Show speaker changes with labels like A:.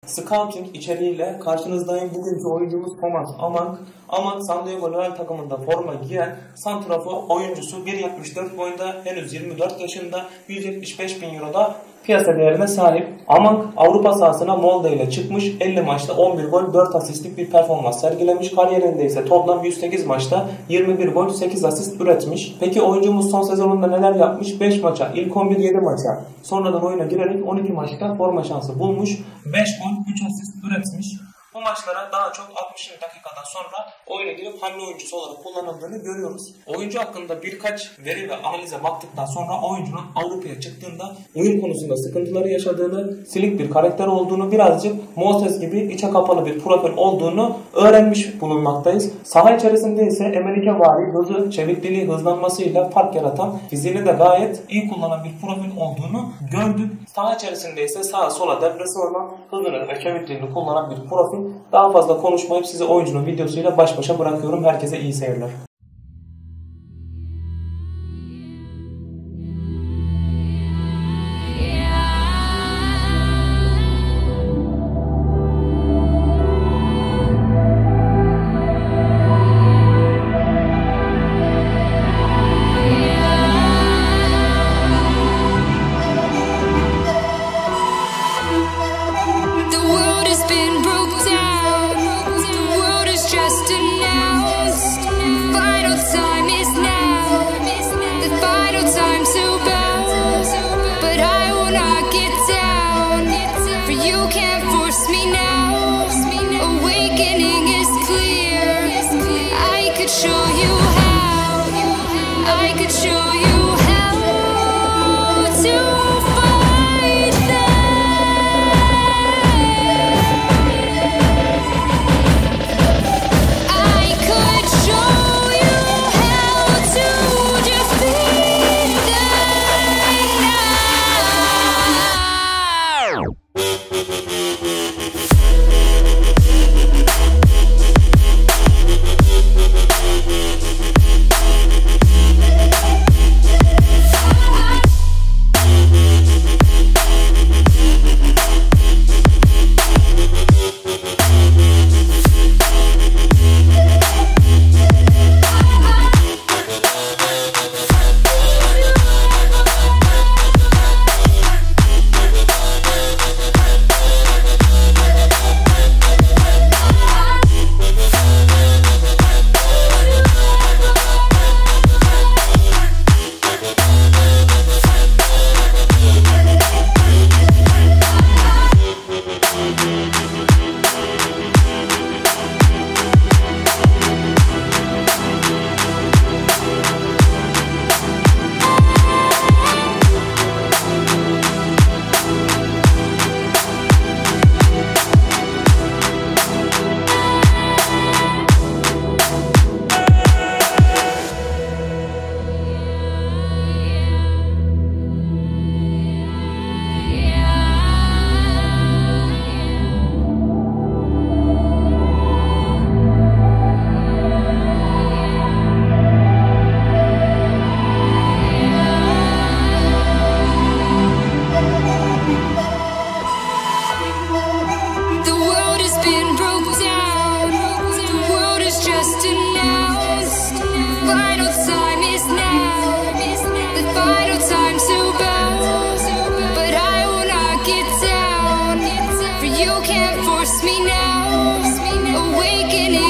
A: Scouting içeriğiyle karşınızdayım. Bugünkü oyuncumuz Thomas Amank. Amank San Diego Loyal takımında forma giyen santrafor oyuncusu. 1.74 boyunda, henüz 24 yaşında, 175.000 Euro'da piyasa değerine sahip. Amank Avrupa sahasına Molde ile çıkmış. 50 maçta 11 gol, 4 asistlik bir performans sergilemiş. Kariyerinde ise toplam 108 maçta 21 gol, 8 asist üretmiş. Peki oyuncumuz son sezonunda neler yapmış? 5 maça, ilk 11 7 maça sonradan oyuna girerek 12 maçta forma şansı bulmuş. 5 gol, 3 asist üretmiş. Bu maçlara daha çok 60 dakikadan sonra oyuna girip hamle oyuncusu olarak kullanıldığını görüyoruz. Oyuncu hakkında birkaç veri ve analize baktıktan sonra oyuncunun Avrupa'ya çıktığında oyun konusunda sıkıntıları yaşadığını, silik bir karakter olduğunu, birazcık Moses gibi içe kapalı bir profil olduğunu öğrenmiş bulunmaktayız. Saha içerisinde ise Amerika-vari hızı, çevikliği, hızlanmasıyla fark yaratan, fiziğini de gayet iyi kullanan bir profil olduğunu gördük. Saha içerisinde ise sağa sola depresi olan, hızını ve çevikliğini kullanan bir profil. Daha fazla konuşmayıp sizi oyuncunun videosuyla baş başa bırakıyorum. Herkese iyi seyirler.
B: You can't force me now. Awakening